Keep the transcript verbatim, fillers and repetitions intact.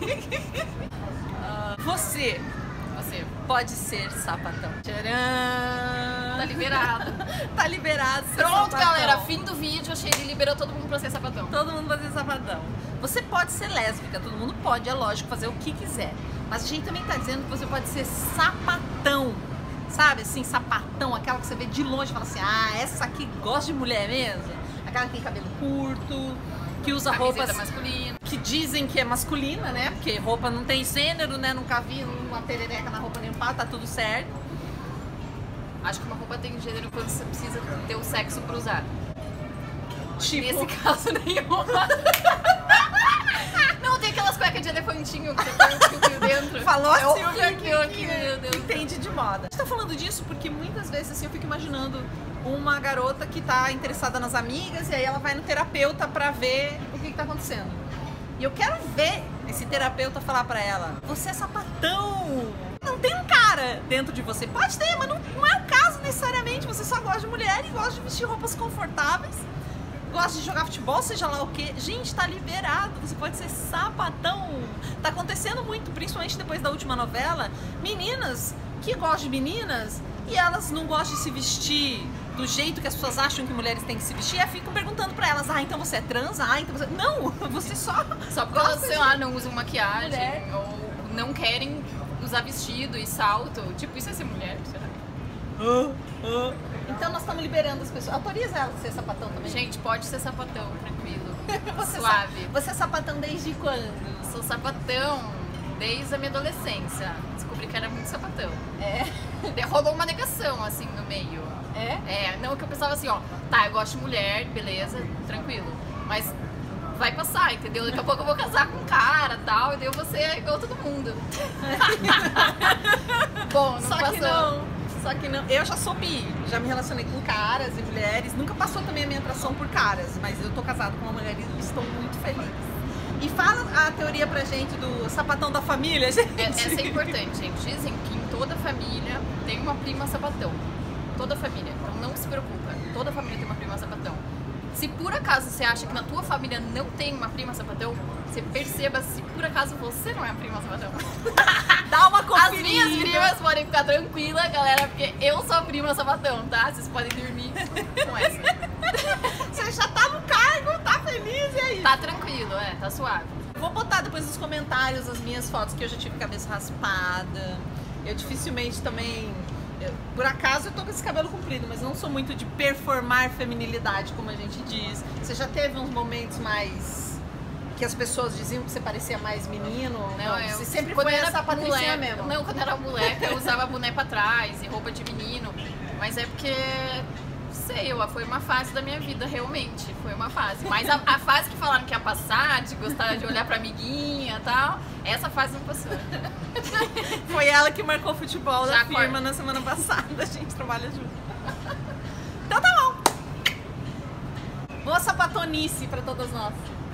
Você, Você pode ser sapatão. Tcharam! tá liberado. Tá liberado. Ser Pronto, sapatão. galera. Fim do vídeo. A Sherry liberou todo mundo pra ser sapatão. Todo mundo pode ser sapatão. Você pode ser lésbica, todo mundo pode, é lógico, fazer o que quiser. Mas a gente também tá dizendo que você pode ser sapatão. Sabe, assim, sapatão, aquela que você vê de longe e fala assim, ah, essa aqui gosta de mulher mesmo. Aquela que tem cabelo curto, que usa Camiseta roupas masculina. que dizem que é masculina, né? Porque roupa não tem gênero, né? Nunca vi uma perereca na roupa nem um pau, tá tudo certo. Acho que uma roupa tem gênero quando você precisa ter o sexo pra usar. Tipo, Nesse caso, nenhuma. Não, tem aquelas cuecas de elefantinho que você põe o fio dentro. falou a É Silvia horrível que, aqui, meu Deus. entende de moda. A gente tá falando disso porque muitas vezes assim eu fico imaginando uma garota que tá interessada nas amigas e aí ela vai no terapeuta pra ver o que, que tá acontecendo. E eu quero ver esse terapeuta falar pra ela, você é sapatão. Não tem um cara dentro de você. Pode ter, mas não, não é o caso necessariamente. Você só gosta de mulher e gosta de vestir roupas confortáveis. Gosta de jogar futebol, seja lá o que. Gente, tá liberado. Você pode ser sapatão. Tá acontecendo muito, principalmente depois da última novela. Meninas que gostam de meninas e elas não gostam de se vestir do jeito que as pessoas acham que mulheres têm que se vestir. E ficam perguntando pra elas, ah, então você é trans? Ah, então você... Não, você só... Só porque elas, sei lá, não usam maquiagem Mulher. ou não querem usar vestido e salto. Tipo, isso é ser mulher, será? Então nós estamos liberando as pessoas. Autoriza ela a ser sapatão também? Gente, pode ser sapatão, tranquilo. Você é Suave. sa- Você é sapatão desde quando? Sou sapatão desde a minha adolescência. Descobri que era muito sapatão. É? Rolou uma negação, assim, no meio. É? É, não, que eu pensava assim, ó, tá, eu gosto de mulher, beleza, tranquilo. Mas vai passar, entendeu? Daqui a pouco eu vou casar com um cara e tal, e daí eu vou ser igual todo mundo. Bom, não Só passou. que não. Só que não. Eu já sou bi, já me relacionei com caras e mulheres. Nunca passou também a minha atração por caras, mas eu tô casado com uma mulher e estou muito feliz. E fala a teoria pra gente do sapatão da família, gente. É, essa é importante, gente. Dizem que em toda família tem uma prima sapatão. Toda família. Então não se preocupa. Toda família tem uma prima sapatão. Se por acaso você acha que na tua família não tem uma prima sapatão, você perceba se por acaso você não é a prima sapatão. Dá uma As conferida. minhas primas podem ficar tranquila, galera, porque eu sou a prima sapatão, tá? Vocês podem dormir com essa. Você já tá no cargo, tá feliz e aí? Tá tranquilo, é, tá suave. Vou botar depois nos comentários as minhas fotos que eu já tive cabeça raspada. Eu dificilmente também... eu- por acaso eu tô com esse cabelo comprido, mas não sou muito de performar feminilidade, como a gente diz. Você já teve uns momentos mais... que as pessoas diziam que você parecia mais menino? Não, eu, você sempre quando foi eu era essa patricinha moleca- mesmo. Não, quando eu era moleca eu usava boné pra trás e roupa de menino. Mas é porque, sei, eu, foi uma fase da minha vida, realmente. Foi uma fase. Mas a, a fase que falaram que ia passar, de gostar de olhar pra amiguinha e tal, essa fase não passou. Foi ela que marcou o futebol Já da firma acorda. na semana passada. A gente trabalha junto. Então tá bom. Boa sapatonice pra todas nós.